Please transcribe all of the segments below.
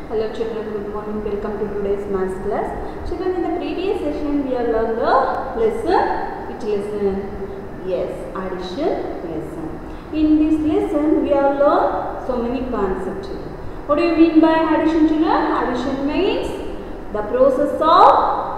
Hello children, good morning. Welcome to today's maths class. Children, in the previous session we have learned the lesson. Which lesson? Yes, addition lesson. In this lesson we have learned so many concepts. What do you mean by addition, children? Addition means the process of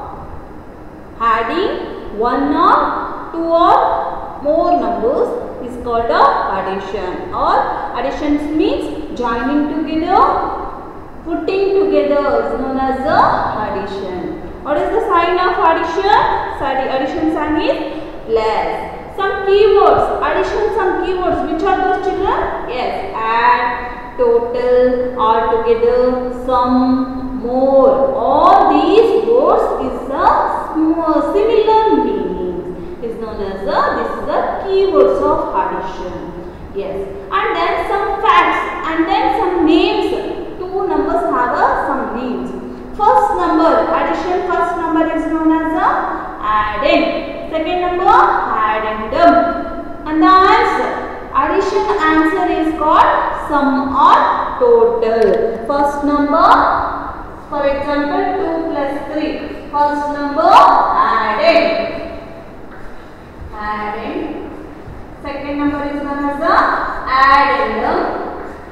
adding one or two or more numbers is called addition, or addition means joining together. Putting together is known as the addition. What is the sign of addition? Addition sign is plus. Some keywords. Addition, some keywords. Which are those, children? Yes. Add, total, altogether, sum, more. All these words is a similar meaning. Is known as this is the keywords of addition. Yes. And then some facts. And then some names. Two numbers have some names. First number, addition first number is known as addend. Second number, addendum. And the answer, addition answer is called sum or total. First number, for example 2 plus 3. First number, addend. Addend. Second number is known as addendum.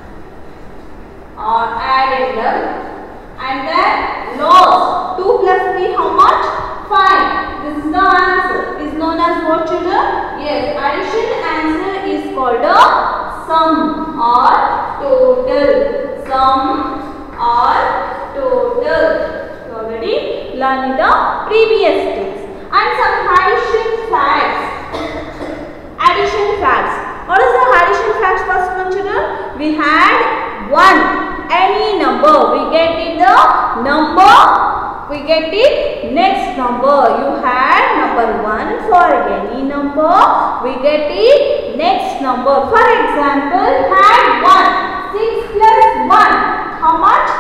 Or addendum. And then loss. 2 plus 3 how much? 5. This is the answer. Is known as what, children? Yes, addition answer is called a sum or total. Sum or total. You already learned in the previous text. And some addition facts. Addition facts. What is the addition facts? First one, children. We had 1. Any number, we get it the number, we get it next number. You had number 1 for any number, we get it next number. For example, had 1, 6 plus 1, how much?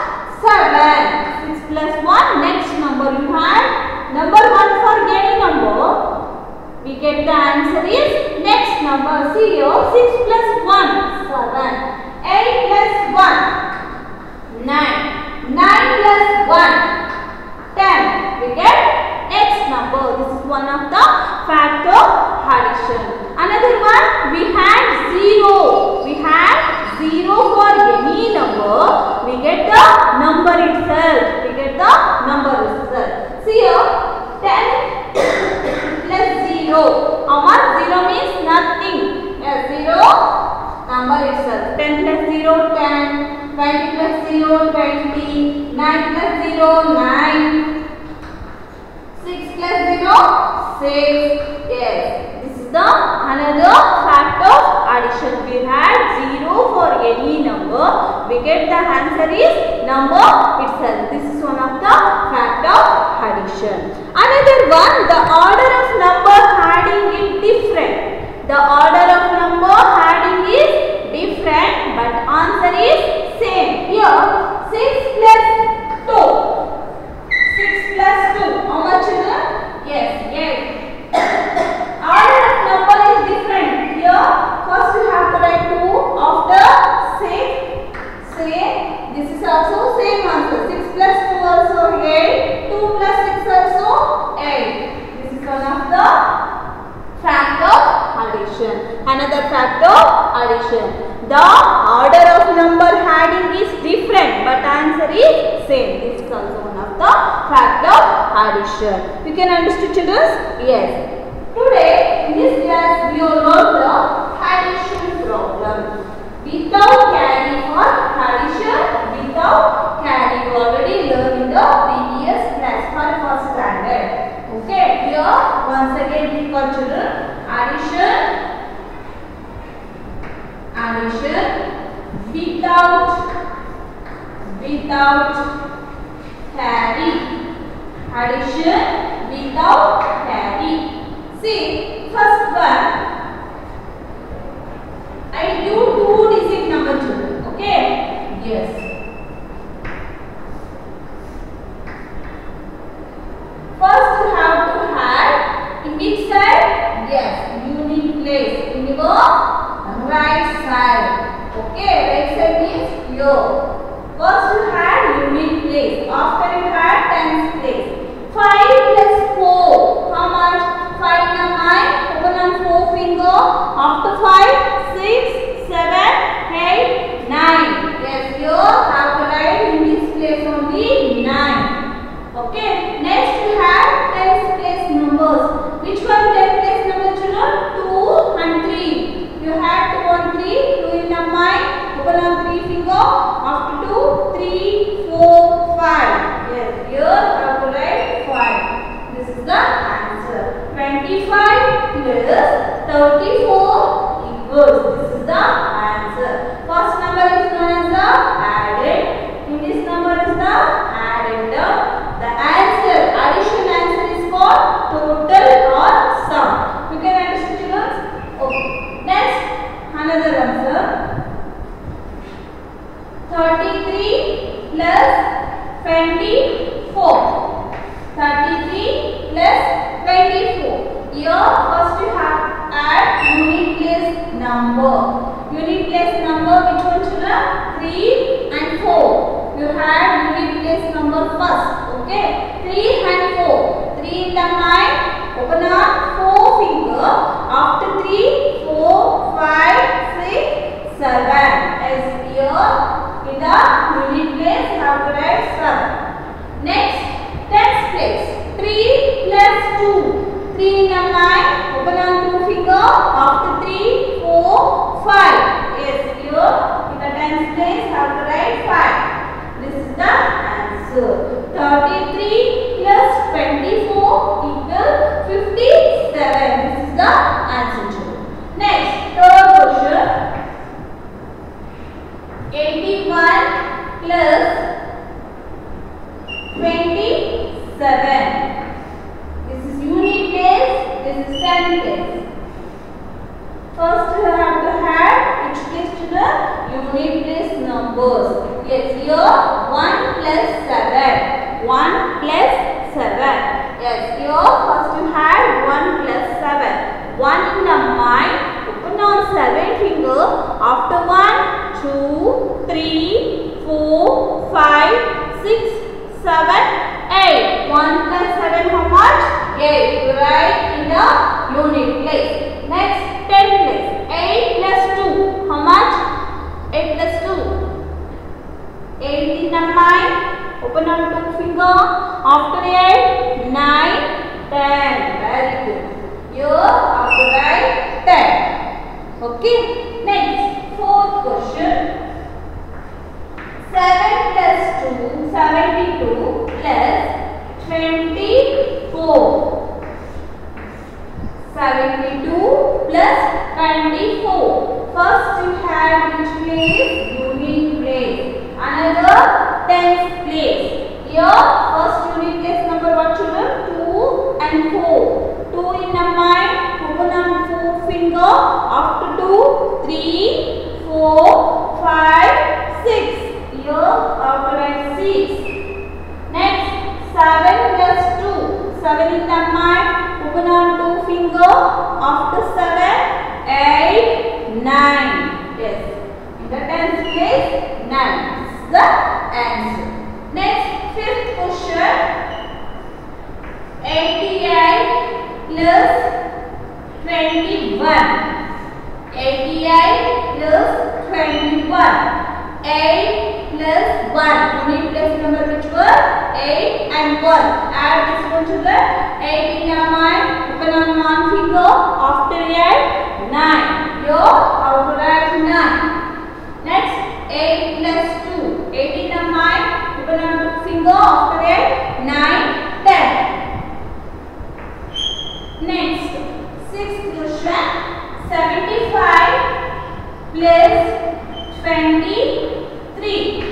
7. 6 plus 1, next number. You had number 1 for any number, we get the answer is next number. See here, 6 plus 1, 7. 8 plus 1. 9. 9 plus 1, 10. We get next number. This is one of the fact of addition. Another one, we had 0. We had 0 for any number. We get the number itself. We get the number itself. See here, 10 plus 0. How much? 0 means nothing. Yes, 0 number itself. 10 plus 0, 10. 20 plus 0, 20, 9 plus 0, 9, 6 plus 0, 6. Yes, this is the another fact of addition. We had 0 for any number, we get the answer is number itself. This is one of the fact of addition. Another one, the order of number adding is different. The order of number adding is different, but answer is same. Here 6 plus 2. 6 plus 2. How much, children? Yes, 8. Order of number is different. Here first you have to write 2 after 6. Same. This is also same answer. 6 plus 2 also 8. 2 plus 6 also 8. This is one of the fact of addition. Another fact of addition. The order of number adding is different, but answer is same. This is also one of the fact of addition. You can understand, children? Yes. Today in this class we will learn the addition problem. Without carry for addition, without carry. You already learned in the previous class for first standard. Okay. Here once again we call, children, addition. Addition without carry. Addition without carry. See, first one, I do 2-digit number, children. Okay? Yes. First you have to add in which side? Yes, unit place. In your right side. Okay, right side means here. First you had unit After 2, 3, 4, 5. Yes, here I have to write 5. This is the answer. 25 plus 34 equals. This is the answer. First number is known as the added. In this number is the added term. The answer, addition answer is called total or sum. You can understand, children? Okay. Next, another answer. 33 plus 24. 33 plus 24. Here first you have add unit place number. Unit place number, which one, children? 3 and 4. You have unit place number first. Okay. 3 and 4. 3 in the mind. Open up 4 finger. After 3, 4, 5, 6, 7. As here. In the unit place, you have to write 7. Next, tens place. 3 plus 2. 3 in the mind. Open on 2 finger. After 3, 4, 5. Yes, here in the tens place, you have to write 5. This is the answer. 33 plus 24 equals 57. This is the answer. Next, third question. 81 plus 27. This is unit place, this is 10 place. First you have to add which place to the unit place numbers. Yes, here 1 plus 7. 1 plus 7. Yes, here first you add 1 plus 7. 1 in the mind, open on 7 finger. After 1, 2, 3, 4, 5, 6, 7, 8. 1 plus 7 how much? 8. You write in the unit place. Next, 10 place. 8 plus 2. How much? 8 plus 2. 8 in the mind. Open on 2 finger. After 8, 9, 10. Very good. Here after write 10. Okay. Next, fourth question. 7 plus 2, 72 plus 24. 72 plus 24. First you have which place? Unit place. Another tens place. Here first unit place number what, children? 2 and 4. 2 in the mind. Open on 4 finger. After 2, 3, 4, 5, 6. Here after write 6. Next, 7 plus 2. 7 in the mind. Open on 2 finger. After 7, 8, 9. Yes. In the tens place, 9. This is the answer. Next, fifth question. 88 plus 21. 88 plus 21. 8 plus 1. Unit place number which were 8 and 1. Add this one to the 8 in your mind. Open on 1 finger. After 8, 9. Here, how to write 9. Next, 8 plus 2. 8 in the mind. Open on 2 finger. After 8, 9, 10. Next, sixth question. 75 plus 23.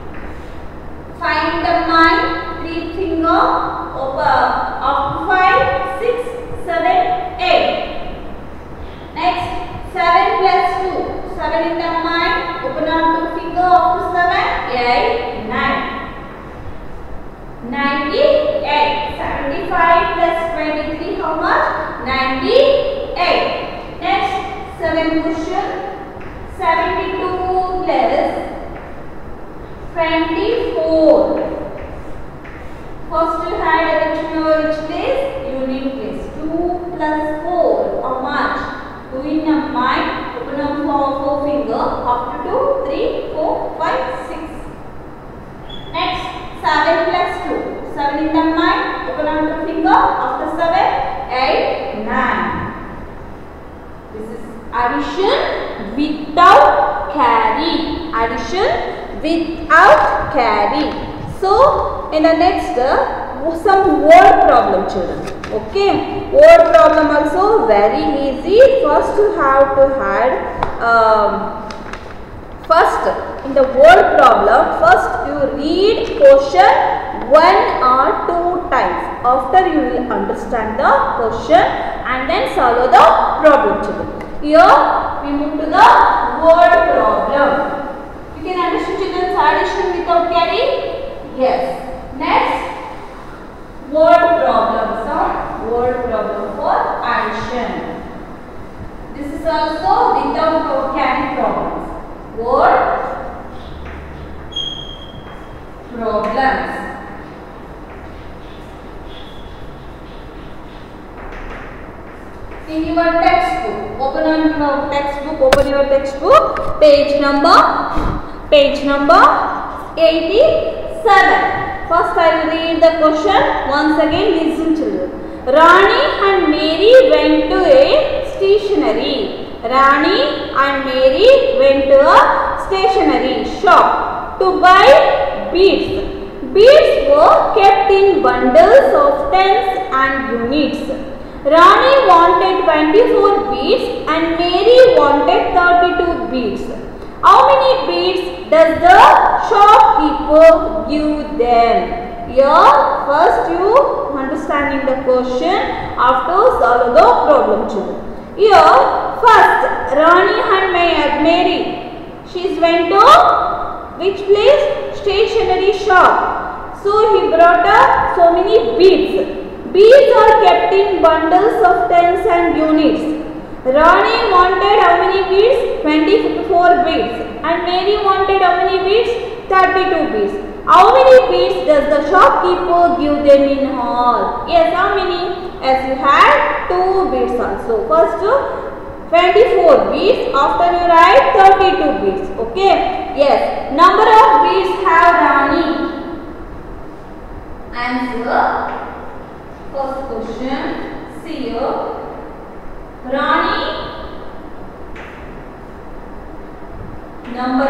Find the mind. 3 finger. Up 5, 6, 7, 8. Next, 7 plus 2. 7 in the mind. Open on 2 finger. Up to 7, 8, 9. 98. 75 plus 23. How much? 98. Next, 7th question. 72 plus 24. First you had addition over which place? Unit place. 2 plus 4. How much? 2 in the mind. Open up 4 finger. After 2, 3, 4, 5, 6. Next, 7 plus 2. 7 in the mind. Open up 2 finger. After 7, 8, 9. This is addition without carry. Addition without carry. So in the next some word problem, children. Okay, word problem also very easy. First you have to add first in the word problem, first you read question one or two times. After you will understand the question and then solve the problem, children. Here we move to the word problem. You can understand, children, addition without carry. Yes. Next, word problem. Some word problem for addition. This is also without carry problems. Word problems. In your textbook, open your textbook, page number 87. First I will read the question. Once again listen, children. Rani and Mary went to a stationery. Rani and Mary went to a stationery shop to buy beads. Beads were kept in bundles of tens and units. Rani wanted 24 beads and Mary wanted 32 beads. How many beads does the shopkeeper give them? Here, first you understanding the question, after solve the problem, children. Here, first Rani and Mary, she went to which place? Stationery shop. So he brought up so many beads. Beads are kept in bundles of tens and units. Rani wanted how many beads? 24 beads. And Mary wanted how many beads? 32 beads. How many beads does the shopkeeper give them in all? Yes, how many? As you had 2 beads also. First 24 beads. After you write 32 beads. Okay. Yes. Number of beads have Rani? Answer. First question, see here. Rani, number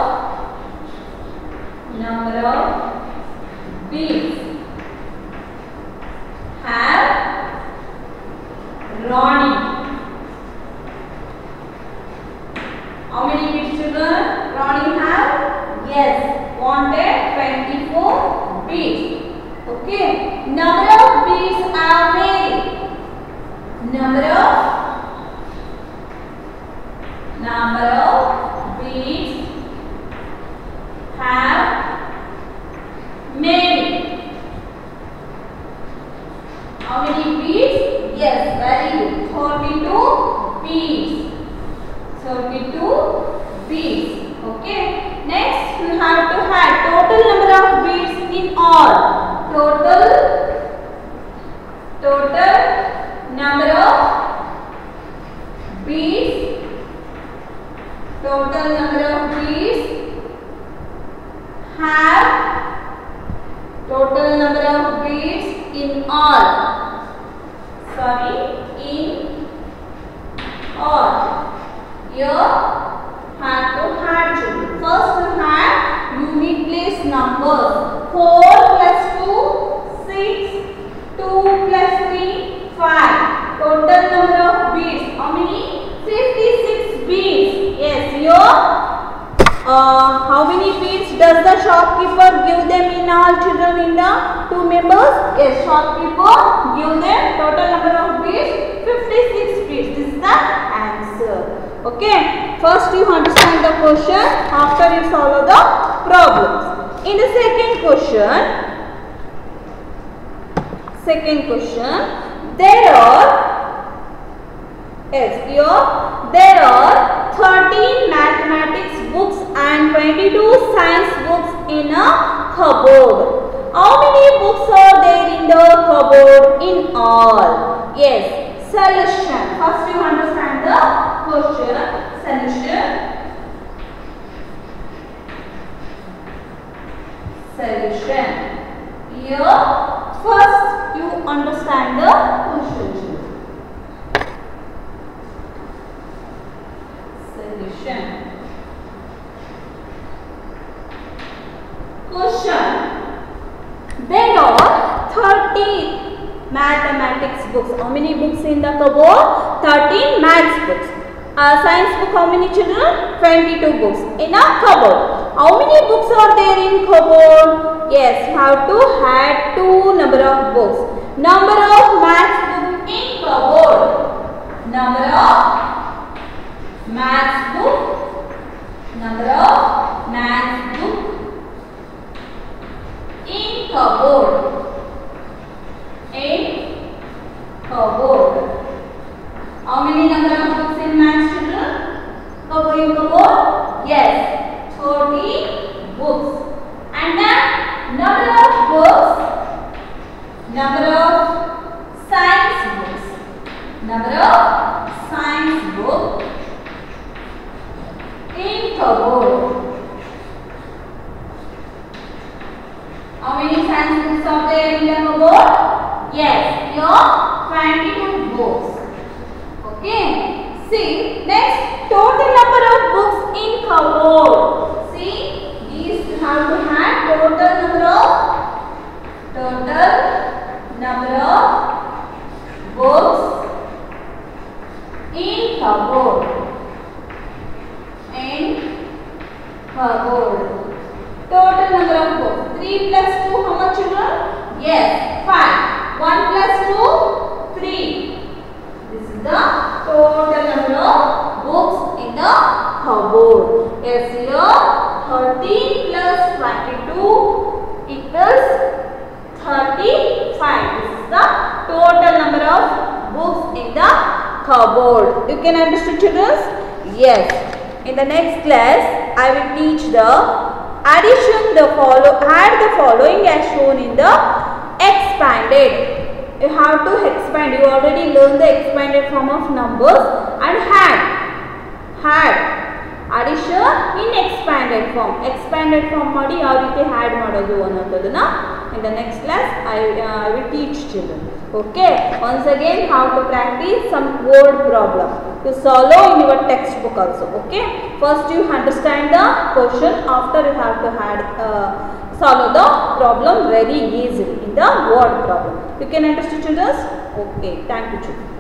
of beads have Rani. How many beads, children? Rani have? Yes, wanted 24 beads. Okay, number of beads are Mary. Number of beads have Mary. How many beads? Yes, very good. 32 beads. 32 beads. Okay. Next, we have to add total number of beads in all. Total number of beads. Total number of beads have. Total number of beads in all. Sorry, in all. Here have to add, children. First we have unit place numbers. 4 plus 2, 6. 2 plus 3, 5. Total number of beads. How many? 56 beads. Yes, here. How many beads does the shopkeeper give them in all, children, in the 2 members? Yes, shopkeeper give them total number of beads 56 beads. This is the answer. Okay. First you understand the question. After you solve the problems. In the second question, there are 13 mathematics books and 22 science books in a cupboard. How many books are there in the cupboard in all? Yes, solution. First you understand the question. Solution. Here, first you understand the question. Solution. Question. There are 13 mathematics books. How many books in the cupboard? 13 maths books. Science book, how many children? 22 books in a cupboard. How many books are there in cupboard? Yes, you have to add 2 number of books. Number of maths book in cupboard. Number of maths book. Number of maths book in cupboard. In cupboard. How many number of books in maths, children? In cupboard? Yes, 30 books. And then number of books, number of science books, number of science book in cupboard. How many science books are there in the cupboard? Yes, here 22 books. Okay. See, next total number of books in cupboard. See, these you have to have total number of books in cupboard. In cupboard. Total number of books. 3 plus 2, how much children? Yes, 5. 1 plus 2, 3. This is the total number of books in the cupboard. Yes, here 13 plus 22 equals 35. This is the total number of books in the cupboard. You can understand, children? Yes. In the next class, I will teach the addition. Add the following as shown in the expanded. You have to expand. You already learned the expanded form of numbers and addition in expanded form. Expanded form ಮಾಡಿ ಯಾವ ರೀತಿ add ಮಾಡೋದು ಅನ್ನೋದನ್ನ in the next class I will teach children. Okay. Once again, how to practice some word problem to solve in your textbook also. Okay. First you understand the question. After you have to solve the problem very easily in the word problem. You can understand, children? Okay. Thank you, children.